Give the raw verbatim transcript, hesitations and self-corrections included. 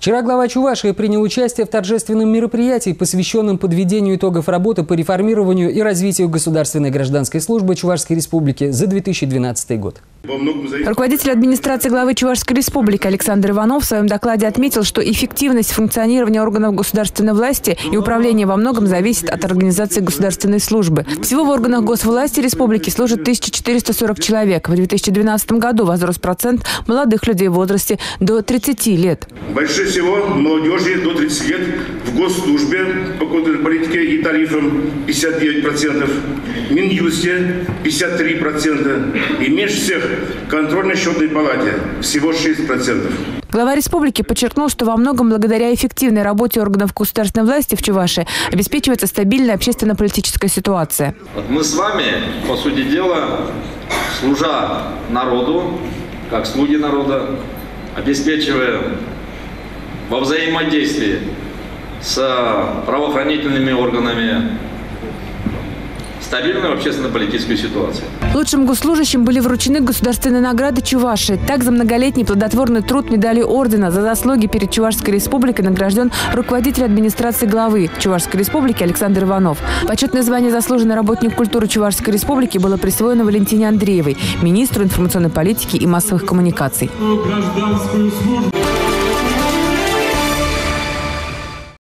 Вчера глава Чувашии принял участие в торжественном мероприятии, посвященном подведению итогов работы по реформированию и развитию государственной гражданской службы Чувашской Республики за две тысячи двенадцатый год. Руководитель администрации главы Чувашской Республики Александр Иванов в своем докладе отметил, что эффективность функционирования органов государственной власти и управления во многом зависит от организации государственной службы. Всего в органах госвласти республики служат тысяча четыреста сорок человек. В две тысячи двенадцатом году возрос процент молодых людей в возрасте до тридцати лет. Больше всего молодежи до тридцати лет в госслужбе по политике и тарифам пятьдесят девять процентов, в Минюсте пятьдесят три процента и меньше всех в контрольно-счетной палате всего шесть процентов. Глава республики подчеркнул, что во многом благодаря эффективной работе органов государственной власти в Чувашии обеспечивается стабильная общественно-политическая ситуация. Мы с вами, по сути дела, служа народу, как слуги народа, обеспечивая во взаимодействии с правоохранительными органами стабильную общественно-политическую ситуацию. Лучшим госслужащим были вручены государственные награды Чувашии. Так, за многолетний плодотворный труд медалью ордена за заслуги перед Чувашской Республикой награжден руководитель администрации главы Чувашской Республики Александр Иванов. Почетное звание «Заслуженный работник культуры Чувашской Республики» было присвоено Валентине Андреевой, министру информационной политики и массовых коммуникаций. Гражданскую службу